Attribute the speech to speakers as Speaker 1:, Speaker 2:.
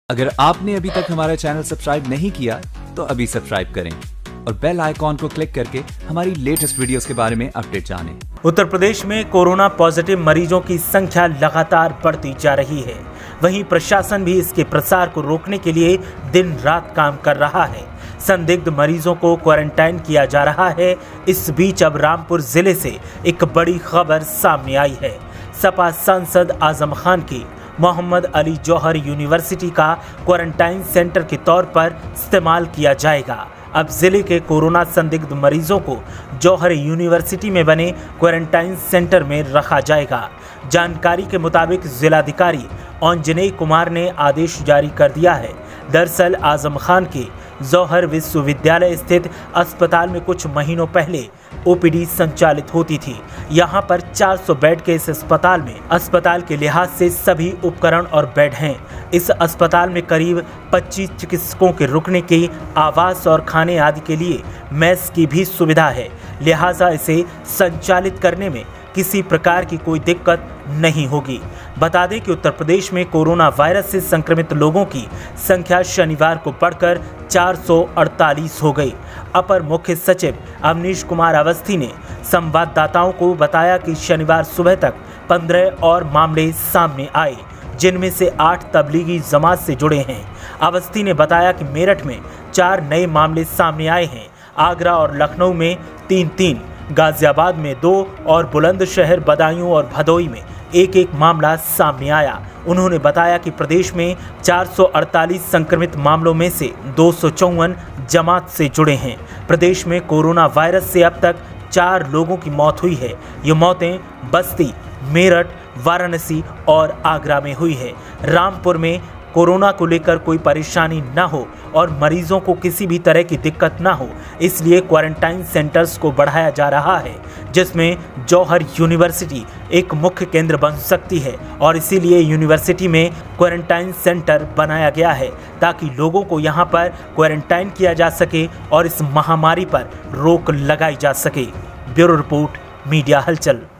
Speaker 1: अगर आपने अभी तक हमारा चैनल सब्सक्राइब नहीं किया तो अभी सब्सक्राइब करें और बेल आइकॉन को क्लिक करके हमारी लेटेस्ट वीडियोस के बारे में अपडेट जानें।
Speaker 2: उत्तर प्रदेश में कोरोना पॉजिटिव मरीजों की संख्या लगातार बढ़ती जा रही है। वहीं प्रशासन भी इसके प्रसार को रोकने के लिए दिन रात काम कर रहा है। संदिग्ध मरीजों को क्वारंटाइन किया जा रहा है। इस बीच अब रामपुर जिले से एक बड़ी खबर सामने आई है। सपा सांसद आजम खान की मोहम्मद अली जौहर यूनिवर्सिटी का क्वारंटाइन सेंटर के तौर पर इस्तेमाल किया जाएगा। अब जिले के कोरोना संदिग्ध मरीजों को जौहर यूनिवर्सिटी में बने क्वारंटाइन सेंटर में रखा जाएगा। जानकारी के मुताबिक जिलाधिकारी अंजनेय कुमार ने आदेश जारी कर दिया है। दरअसल आजम खान के जौहर विश्वविद्यालय स्थित अस्पताल में कुछ महीनों पहले ओपीडी संचालित होती थी। यहां पर 400 बेड के इस अस्पताल के लिहाज से सभी उपकरण और बेड हैं। इस अस्पताल में करीब 25 चिकित्सकों के रुकने की, आवास और खाने आदि के लिए मेस की भी सुविधा है। लिहाजा इसे संचालित करने में किसी प्रकार की कोई दिक्कत नहीं होगी। बता दें कि उत्तर प्रदेश में कोरोना वायरस से संक्रमित लोगों की संख्या शनिवार को बढ़कर 448 हो गई। अपर मुख्य सचिव अवनीश कुमार अवस्थी ने संवाददाताओं को बताया कि शनिवार सुबह तक 15 और मामले सामने आए, जिनमें से 8 तबलीगी जमात से जुड़े हैं। अवस्थी ने बताया कि मेरठ में 4 नए मामले सामने आए हैं। आगरा और लखनऊ में 3-3, गाजियाबाद में 2 और बुलंदशहर, बदायूं और भदोई में 1-1 मामला सामने आया। उन्होंने बताया कि प्रदेश में 448 संक्रमित मामलों में से 254 जमात से जुड़े हैं। प्रदेश में कोरोना वायरस से अब तक 4 लोगों की मौत हुई है। ये मौतें बस्ती, मेरठ, वाराणसी और आगरा में हुई है। रामपुर में कोरोना को लेकर कोई परेशानी न हो और मरीजों को किसी भी तरह की दिक्कत न हो, इसलिए क्वारंटाइन सेंटर्स को बढ़ाया जा रहा है, जिसमें जौहर यूनिवर्सिटी एक मुख्य केंद्र बन सकती है। और इसीलिए यूनिवर्सिटी में क्वारंटाइन सेंटर बनाया गया है ताकि लोगों को यहाँ पर क्वारंटाइन किया जा सके और इस महामारी पर रोक लगाई जा सके। ब्यूरो रिपोर्ट, मीडिया हलचल।